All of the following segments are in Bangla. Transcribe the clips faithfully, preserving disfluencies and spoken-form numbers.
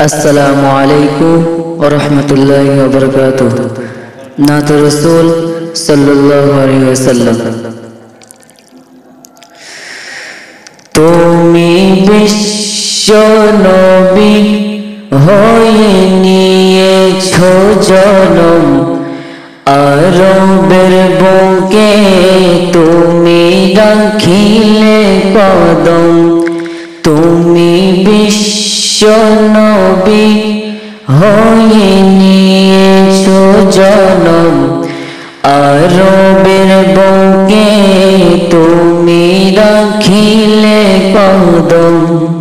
আসসালামু আলাইকুম ওয়া রাহমাতুল্লাহি ওয়া বারাকাতুহু। নাত রাসূল সাল্লাল্লাহু আলাইহি ওয়াসাল্লাম। তুমি বিশ্ব নবী হয়ে নিয়েছো জন্ম, আরবের বুকে তুমি রাখিলে কদম। তুমি বিশ্ব নবী হয়ে নিয়েছো জন্ম, আরবের বুকে তুমি রাখিলে কদম।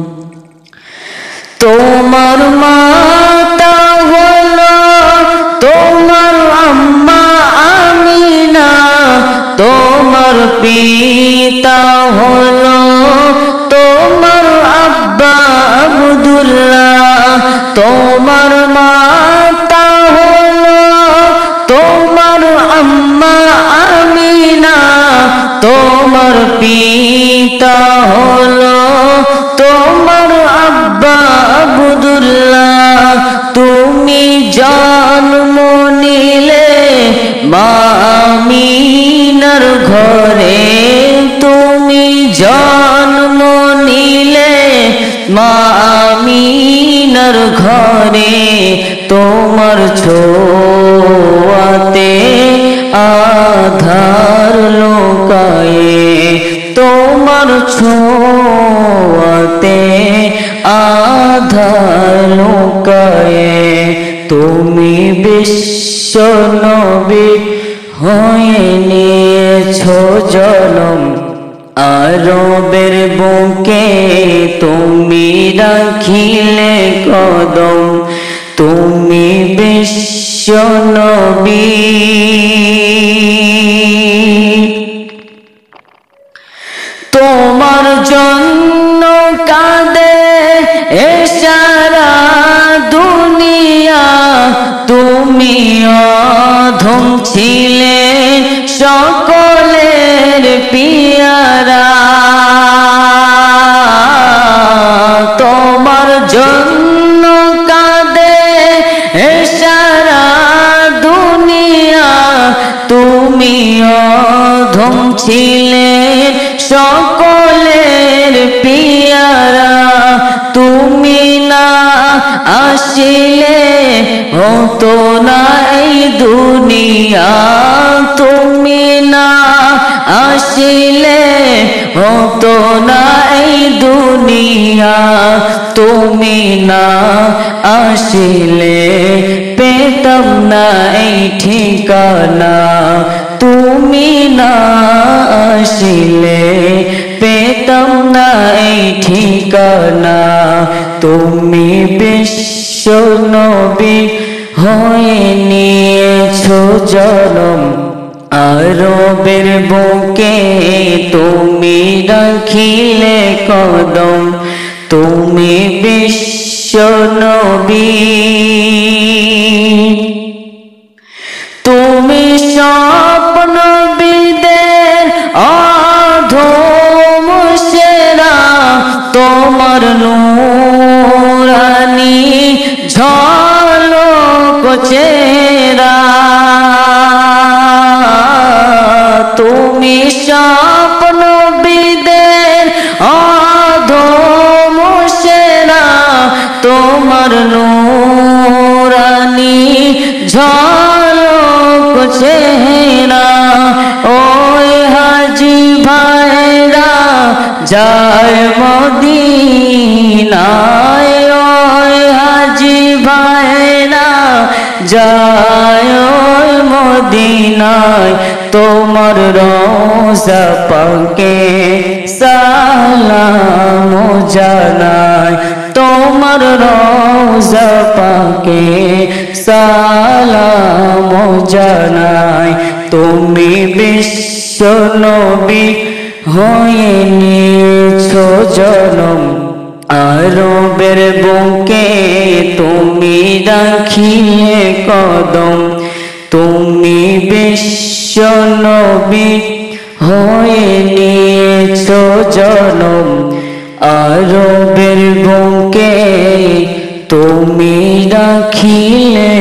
তোমার মাতা হলো তোমার আম্মা আমিনা, তোমার পিতা হলো তোমার আব্বা আব্দুল্লাহ। তোমার মাতা হলো তোমার আম্মা আমিনা, তোমার পিতা হলো তোমার আব্বা আব্দুল্লাহ। তুমি জন্ম নিলে মা আমিনার ঘরে, তুমি জন্ম নিলে মা আমিনার ঘরে। তোমার ছোঁয়াতে আধার লুকায়ে, তোমার ছোঁয়াতে আধার লুকায়ে। তুমি বিশ্ব নবী হয়ে নিয়েছো জন্ম, আরবের বুকে তুমি রাখিলে কদম। তুমি বিশ্ব নবী। তোমার জন্য কাঁদে এ সারা দুনিয়া, তুমি অধম ছিলে সকলের পিয়ারা। তোমার জন্য কাঁদে এ সারা দুনিয়া, তুমি অধম ছিলে সকলের পিয়ারা। তুমি না আসিলে হতো না এই দুনিয়া, তুমি না আসিলে হতো না এই দুনিয়া। তুমি না আসিলে পেতাম না এই ঠিকানা, তুমি না আসিলে পেতাম না এই ঠিকানা। তুমি বিশ্ব নবী হয়ে নিয়েছো জন্ম, আরবের বুকে তুমি রাখিলে কদম। তুমি বিশ্ব নবী। তুমি স্বপ্ন বিদের অধম সেরা, তোমার নূরানি ঝলক চেরা। তুমি স্বপ্ন বিদের অধম সেরা, তোমার নূরানি ঝলক চেরা। ওই হাজি ভাইরা যায় মদিনায়, ওই হাজি ভাইরা যায় ওই মদিনায়। তোমার রোজা পাকে সালাম জানায়, তোমার রোজা পাকে সালাম জানায়। তুমি বিশ্ব নবী হয়ে নিয়েছো জন্ম, আরবের বুকে তুমি রাখিলে কদম। তুমি বিশ্ব নবী হয়ে নিয়েছো জন্ম, আরবের বুকে তুমি রাখিলে